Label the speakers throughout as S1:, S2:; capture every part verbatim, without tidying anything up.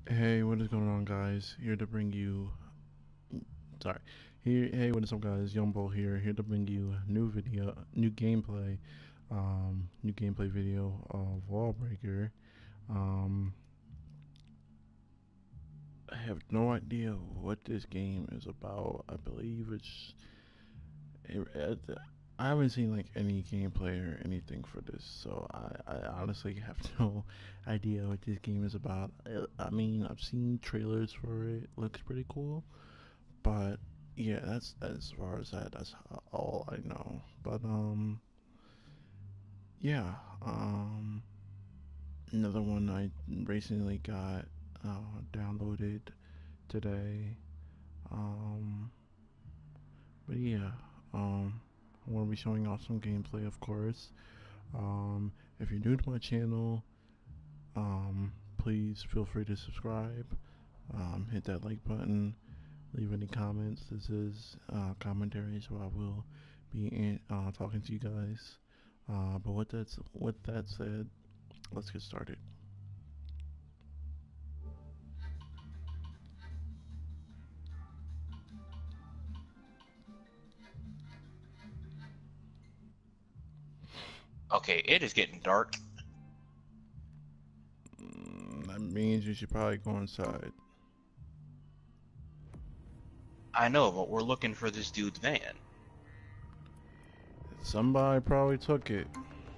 S1: Hey, what is going on, guys? Here to bring you. Sorry. Here, hey, what is up, guys? Yumbo here, here to bring you new video, new gameplay, um, new gameplay video of Wallbreaker. Um, I have no idea what this game is about. I believe it's. It, it, I haven't seen like any gameplay or anything for this, so I, I honestly have no idea what this game is about. I, I mean, I've seen trailers for it. Looks pretty cool. But yeah, that's as far as that. That's all I know. But um, yeah. Um, another one I recently got uh, downloaded today. Um, but yeah. Um, I want to be showing off some gameplay, of course. Um, if you're new to my channel, um, please feel free to subscribe. Um, hit that like button. Leave any comments. This is uh, commentary, so I will be in, uh, talking to you guys. Uh, but with that, with that said, let's get started.
S2: Okay, it is getting dark.
S1: Mm, that means you should probably go inside.
S2: I know, but we're looking for this dude's van.
S1: Somebody probably took it.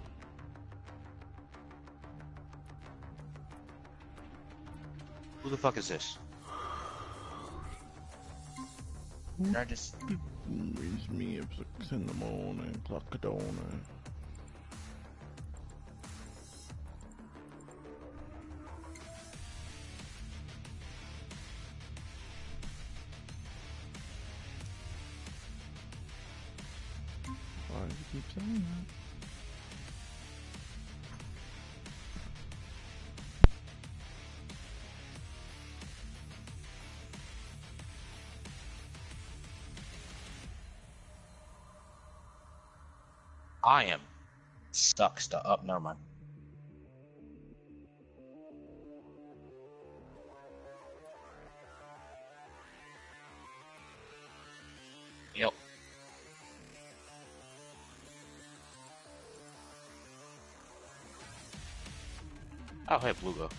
S2: Who the fuck is this? Can I just...
S1: Reach me if six in the morning, clock a dawn. Why do you keep saying that?
S2: I am stuck, stuck up. Never mind. Yep. Oh, hey, Blugo.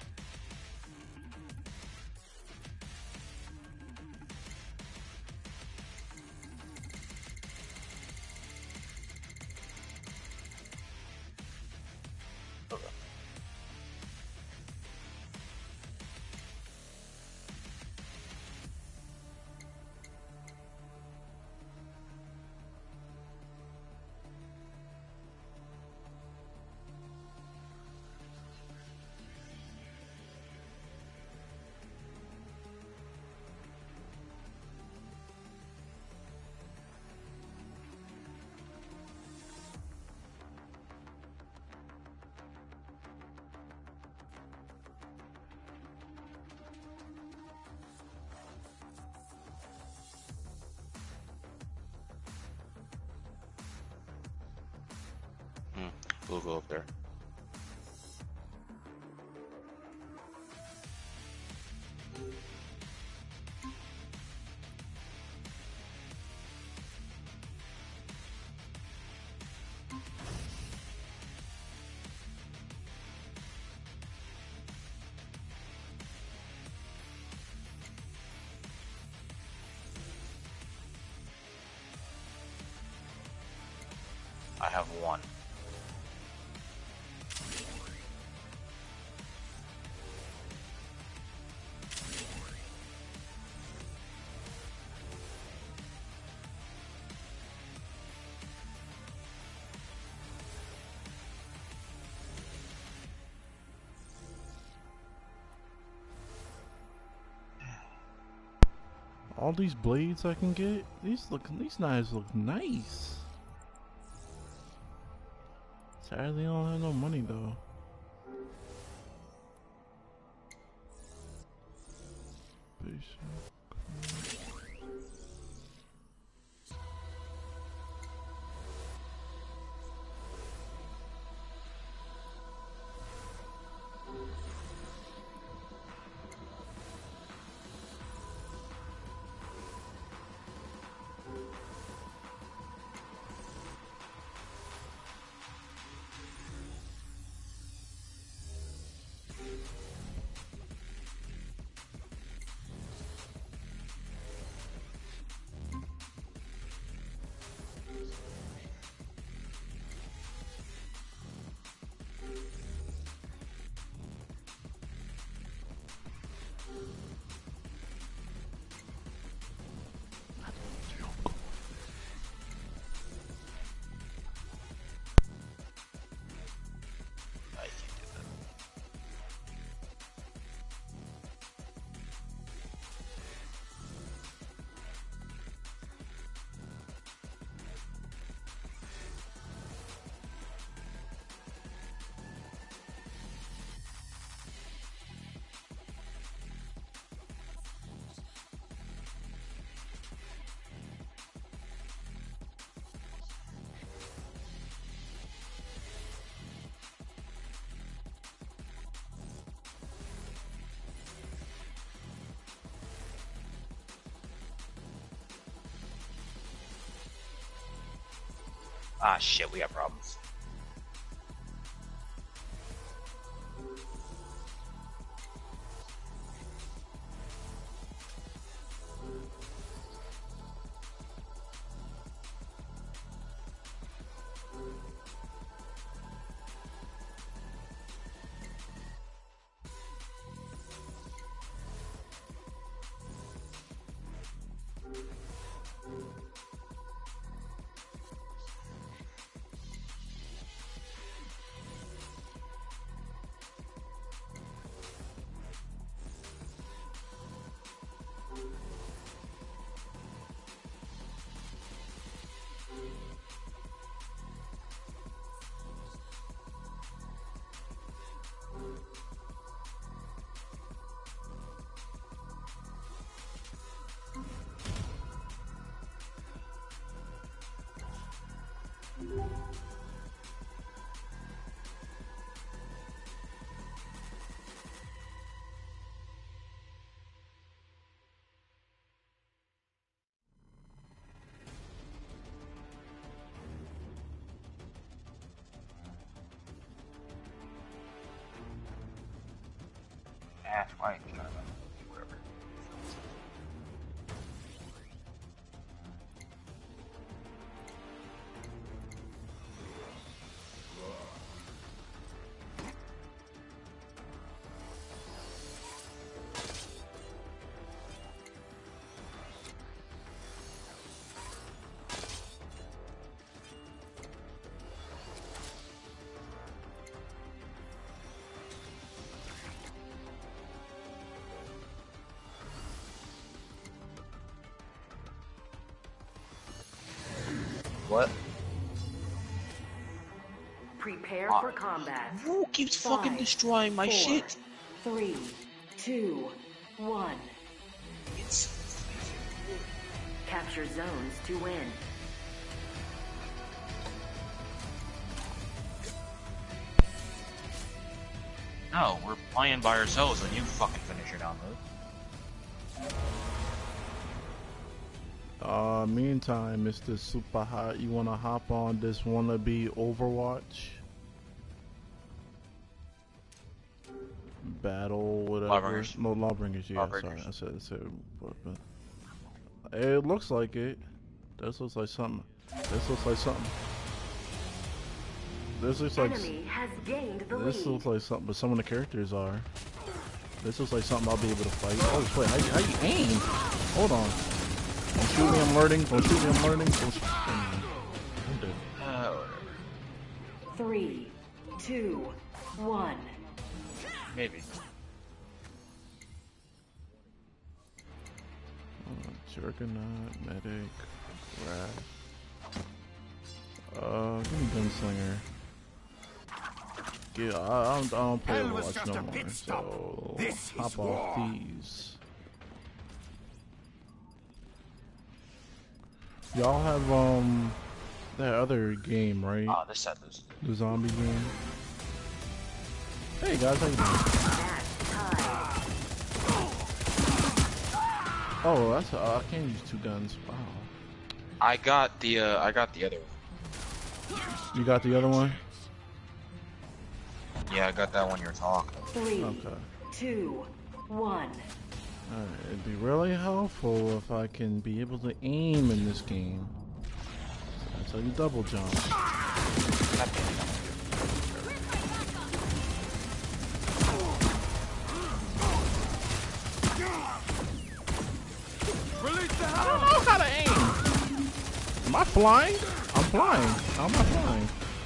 S2: Okay. Hmm. Blugo up there. I have one.
S1: All these blades I can get, these look, these knives look nice. Sadly, I don't have no money though.
S2: Ah, shit, we have problems. Ash White, whatever. What?
S3: Prepare
S2: Ah.
S3: for combat.
S2: Who keeps
S3: Five,
S2: fucking destroying my
S3: four,
S2: shit?
S3: Three, two, one.
S2: It's...
S3: Capture zones to win.
S2: No, we're playing by ourselves and you fucking finish your download.
S1: Uh, meantime, Mister Super Hot, you wanna hop on this wannabe Overwatch battle, whatever?
S2: Lawbringers.
S1: No, Lawbringers. Yeah,
S2: Lawbringers.
S1: sorry, I said, I said, but, but it looks like it. This looks like something. This looks like something. This looks like.
S3: Enemy has gained the
S1: This
S3: lead.
S1: looks like something, but some of the characters are. This looks like something I'll be able to fight. Oh, wait, how, you- how you aim? Hold on. Don't shoot me, I'm learning. Don't shoot me, I'm learning. Don't shoot me. I'm dead.
S2: Uh, whatever.
S3: Three, two, one.
S2: Maybe.
S1: Uh, Juggernaut, Medic, Wrath. Uh, give me Gunslinger. Yeah, I, I, don't, I don't play
S4: Hell was
S1: Overwatch
S4: just
S1: no
S4: a
S1: more,
S4: pit stop.
S1: so
S4: This
S1: hop
S4: is
S1: off
S4: war.
S1: these. Y'all have um that other game, right?
S2: Ah, this set is...
S1: The zombie game. Hey guys, how you doing?
S3: That's tied.
S1: Oh, that's uh, I can't use two guns. Wow.
S2: I got the, uh, I got the other one.
S1: You got the other one?
S2: Yeah, I got that one you're talking about.
S3: Three,
S1: Okay.
S3: two, one.
S1: Alright, it'd be really helpful if I can be able to aim in this game. That's how you double jump.
S2: God damn it.
S1: I don't know how to aim. Am I flying? I'm flying. How am I flying?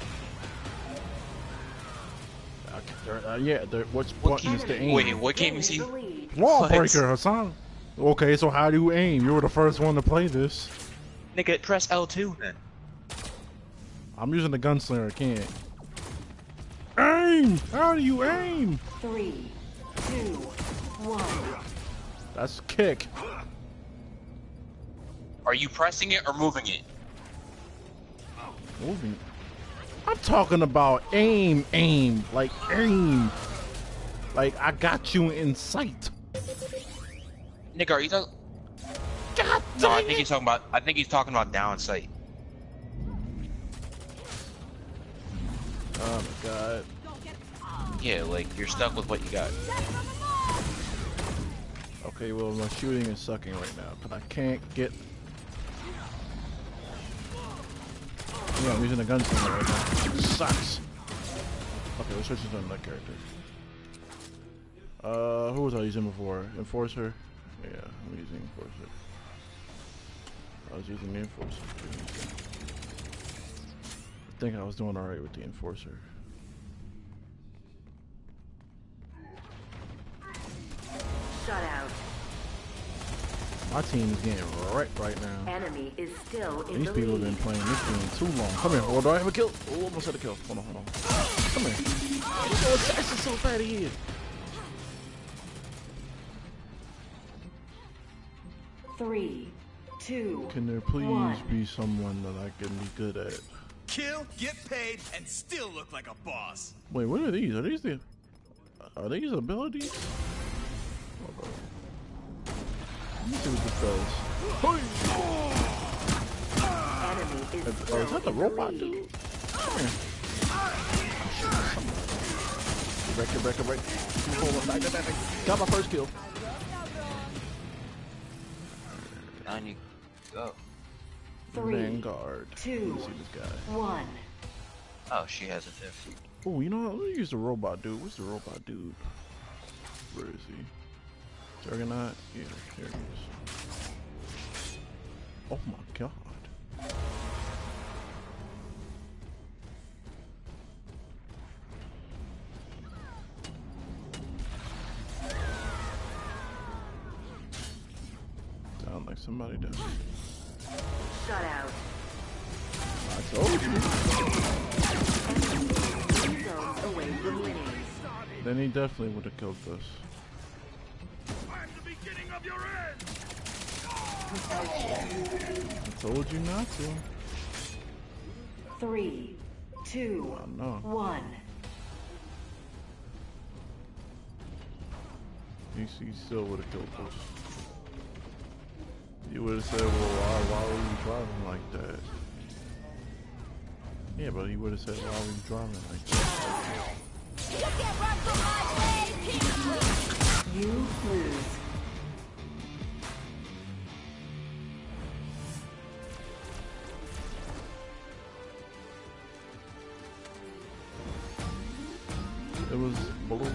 S1: Okay, there- uh, yeah, there, which
S2: What
S1: button is
S2: game-
S1: to aim?
S2: Wait, what game is
S3: Gained
S2: he?
S3: the lead.
S1: Wall
S2: What?
S1: breaker, Hassan. Okay, so how do you aim? You were the first one to play this.
S2: Nigga, press L two then.
S1: I'm using the gunslinger. I can't. Aim! How do you aim?
S3: Three, two, one.
S1: That's kick.
S2: Are you pressing it or moving it?
S1: Moving. I'm talking about aim, aim, like aim. Like I got you in sight.
S2: Nigga, are you talking?
S1: God
S2: No, I
S1: dang
S2: think
S1: it.
S2: he's talking about. I think he's talking about down sight.
S1: Oh my god.
S2: Yeah, like you're stuck with what you got.
S1: Okay, well my shooting is sucking right now, but I can't get. Yeah, I'm using a gunslinger right now. Sucks. Okay, let's switch to another character. Uh, who was I using before? Enforcer? Yeah, I'm using Enforcer. I was using the Enforcer. I think I was doing alright with the Enforcer.
S3: Shut out.
S1: My team is getting wrecked right now.
S3: Enemy is still in
S1: These
S3: the
S1: people have
S3: lead.
S1: been playing this game too long. Come here. Oh, do I have a kill? Oh, almost had a kill. Hold on, hold on. Come here. He's so assassin so bad he is.
S3: Three, two,
S1: Can there please
S3: one.
S1: be someone that I can be good at?
S4: Kill, get paid, and still look like a boss.
S1: Wait, what are these? Are these the... Are these abilities? Hold on. Let me see what this does.
S3: Enemy is
S1: Oh,
S3: still
S1: is that the
S3: in
S1: robot
S3: lead.
S1: dude? Come here. Wreck it, wreck it, wreck it. Hold on, back, back, back, back. Got my first kill.
S2: On you go.
S3: Three,
S1: Vanguard.
S3: two,
S1: Let me see this guy.
S3: one.
S2: Oh, she has it too.
S1: Oh, you know what? Let me use the robot dude. What's the robot dude? Where is he? Juggernaut? Yeah, here he is. Oh my god. Sound like somebody does.
S3: Shut out.
S1: I told you.
S3: Three zones away from winning.
S1: Then he definitely would have killed us.
S4: I'm the beginning of your end.
S1: I told you not to.
S3: Three, two,
S1: I know.
S3: one.
S1: He, he still would have killed us. You would have said, well, why, why were you driving like that? Yeah, but he would have said, why were you driving like that?
S3: You lose.
S1: It was blue.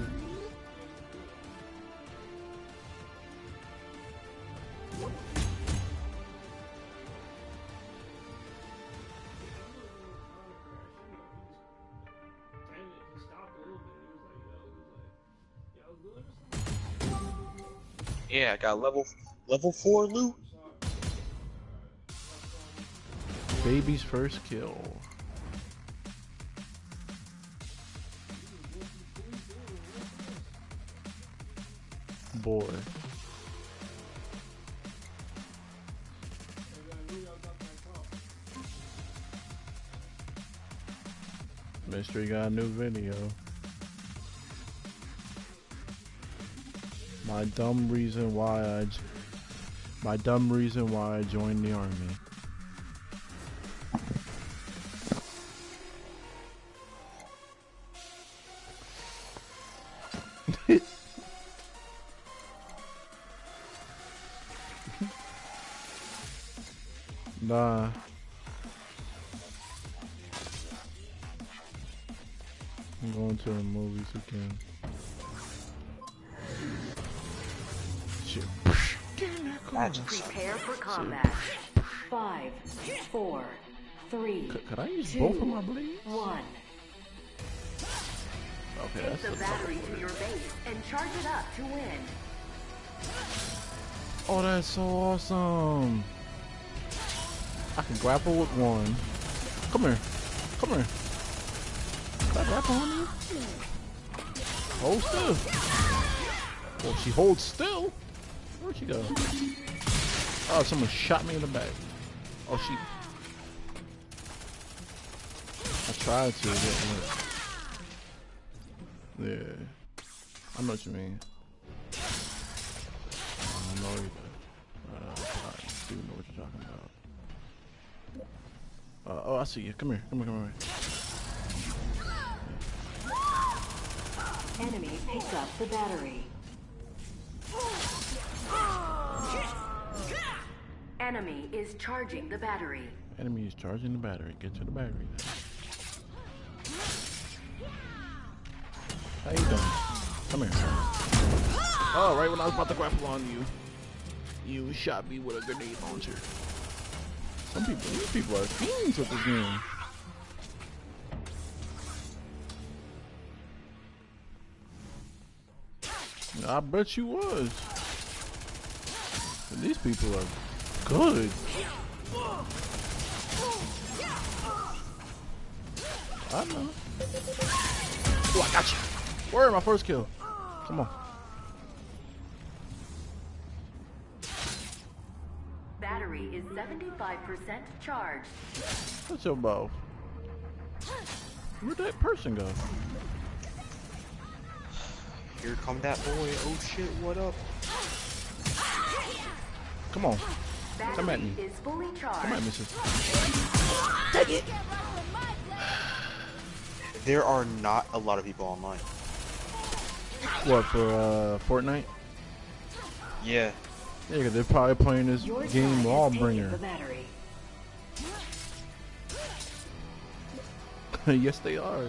S2: Yeah, I got level level four loot.
S1: Baby's first kill. Boy. Mystery got a new video. My dumb reason why I, j- my dumb reason why I joined the army. Nah. I'm going to the movies again. Shit.
S2: Magic.
S3: Prepare for combat. Five, four, three,
S1: Could, could I use
S3: two,
S1: both of my blades?
S3: one.
S1: Okay,
S3: Take
S1: that's
S3: the
S1: the
S3: battery to your base and charge it up to win.
S1: Oh, that's so awesome. I can grapple with one. Come here. Come here. Can I grapple on you? Hold still. Well, she holds still. Where'd she go? Oh, someone shot me in the back. Oh, she... I tried to, it didn't work. Yeah. I know what you mean. I don't know either. Uh, I do know what you're talking about. Uh, oh, I see you. Come here. Come here, come here.
S3: picked up the battery. Enemy is charging the battery.
S1: Enemy is charging the battery. Get to the battery now. How you doing? Come here. Oh, right when I was about to grapple on you, you shot me with a grenade launcher. Some people, these people are fiends with this game. I bet you was. But these people are good. I know. Oh, I got you. Where my first kill? Come on.
S3: Battery is seventy-five percent charged.
S1: What's your bow? Where'd that person go?
S5: Here come that boy. Oh shit, what up?
S1: Come on.
S3: Battery
S1: Come at me.
S3: is fully charged.
S1: Come at me, sister.
S5: Take it! There are not a lot of people online.
S1: What, for uh, Fortnite?
S5: Yeah.
S1: Yeah, because they're probably playing this
S3: Your
S1: game
S3: side has taken
S1: Lawbringer.
S3: the battery.
S1: Yes, they are.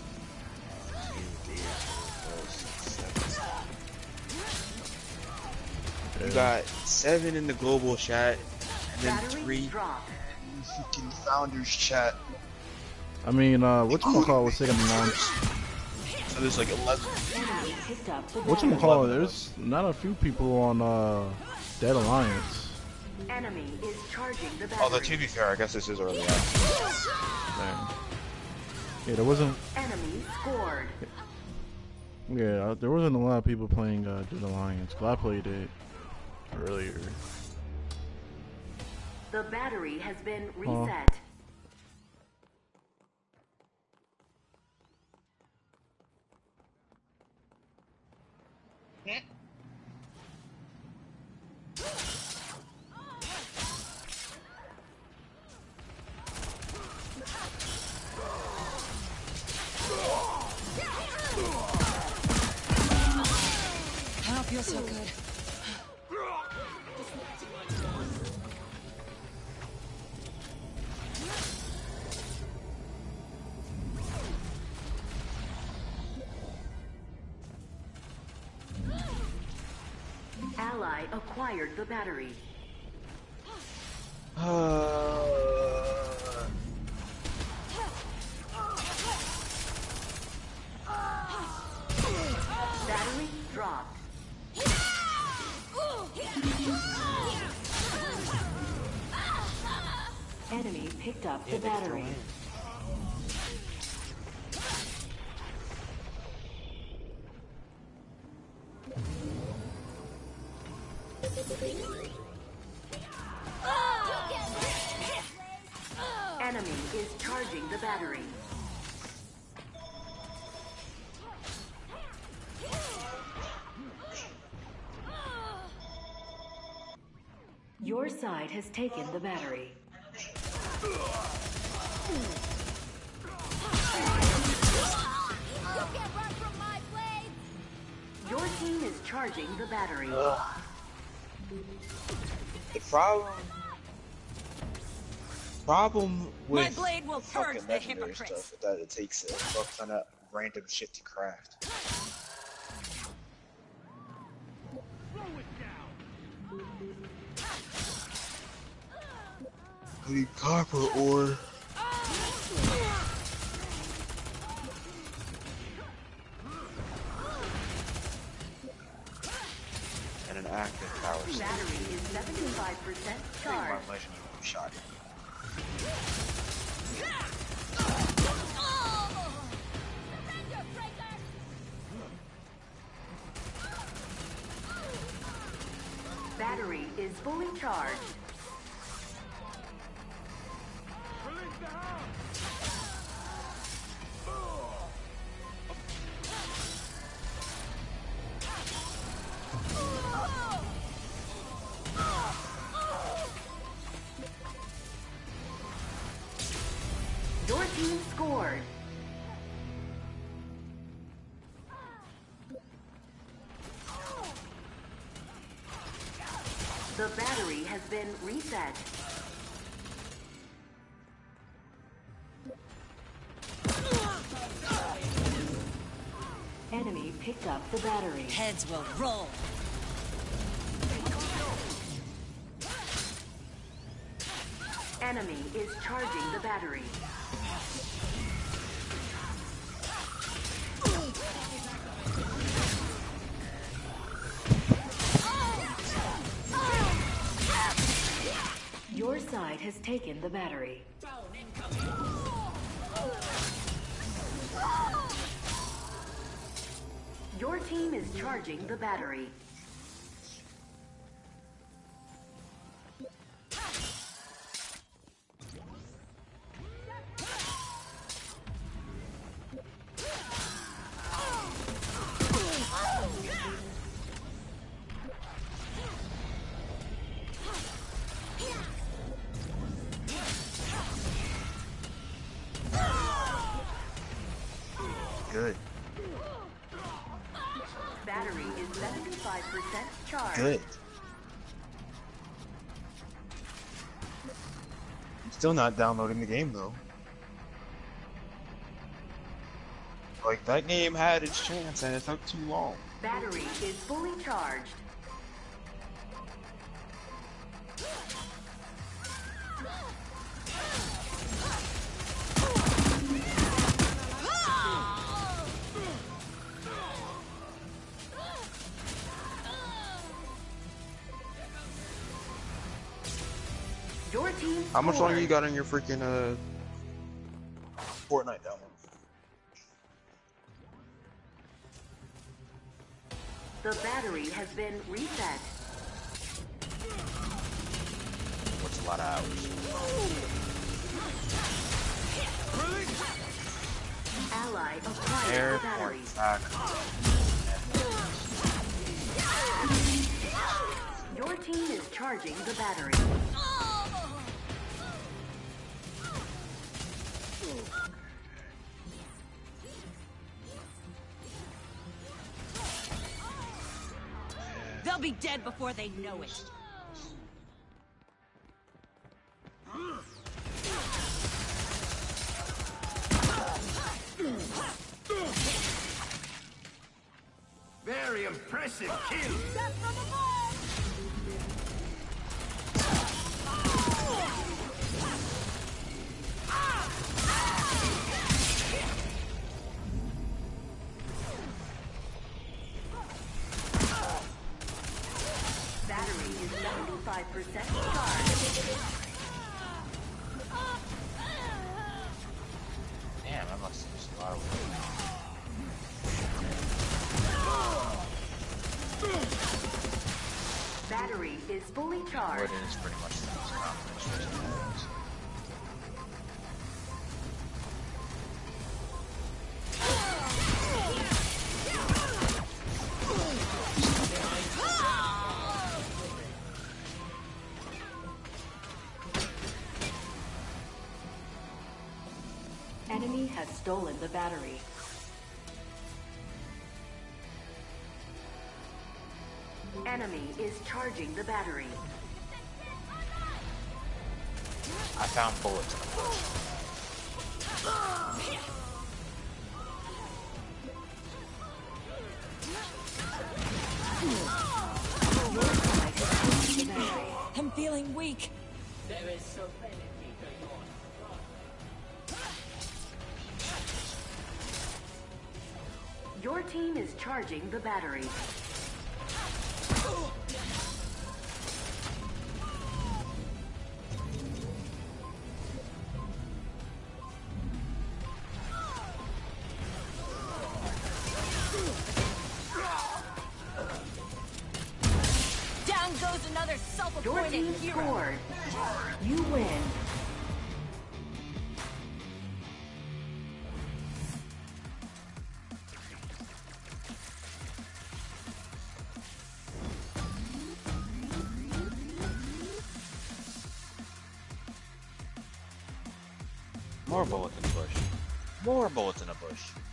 S5: You got seven in the global chat, and then
S3: Battery
S5: three
S3: dropped.
S5: in the freaking founders chat.
S1: I mean, uh, whatchamacallit was taking long.
S5: So there's like eleven.
S3: Enemy picked up the battery.
S1: Whatchamacallit, there's not a few people on uh, Dead Alliance.
S3: Enemy is charging the battery.
S5: Although to be fair, I guess this is early on.
S1: Damn. Yeah, there wasn't.
S3: Enemy scored.
S1: Yeah, there wasn't a lot of people playing uh, Dead Alliance. 'Cause I played it earlier.
S3: The battery has been
S1: Huh.
S3: reset.
S6: I don't feel so good.
S3: Ally acquired the battery. Battery dropped. Enemy picked up the battery. Enemy is charging the battery. Your side has taken the battery. Your team is charging the battery.
S5: The problem, problem with
S6: My blade will
S5: fucking
S6: purge the
S5: legendary
S6: hypocrites.
S5: stuff is that it takes a fuck ton of random shit to craft. I need copper ore. And an active power station.
S3: Battery is seventy-five percent
S5: My
S3: charged.
S5: legendary shot.
S3: Battery is fully charged. Your team scored. The battery has been reset. Enemy picked up the battery.
S6: Heads will roll.
S3: Enemy is charging the battery. Your side has taken the battery. Your team is charging the battery.
S5: Good.
S3: Battery is seventy-five percent charged.
S5: Good. I'm still not downloading the game though. Like that game had its chance and it took too long.
S3: Battery is fully charged. Your team
S5: How much longer
S3: scored.
S5: you got on your freaking uh Fortnite download?
S3: The battery has been reset.
S2: What's a lot of hours?
S3: Ally acquired
S5: Air
S3: the battery.
S5: back.
S3: Your team is charging the battery.
S6: They'll be dead before they know it.
S4: Very impressive kill.
S3: Battery is seventy-five percent charged.
S2: Damn, I must use a lot of
S3: Battery is fully
S2: wood.
S3: charged.
S2: Wood is pretty much the most common choice to use.
S3: Enemy has stolen the battery. Enemy is charging the battery.
S2: I found bullets in the bush.
S3: Your side has taken the battery.
S6: I'm feeling weak.
S3: Your team is charging the battery.
S6: Down goes another
S3: Your
S6: self-appointed
S3: team
S6: hero.
S3: scored. You win.
S2: More bullets in the bush. More bullets in the bush.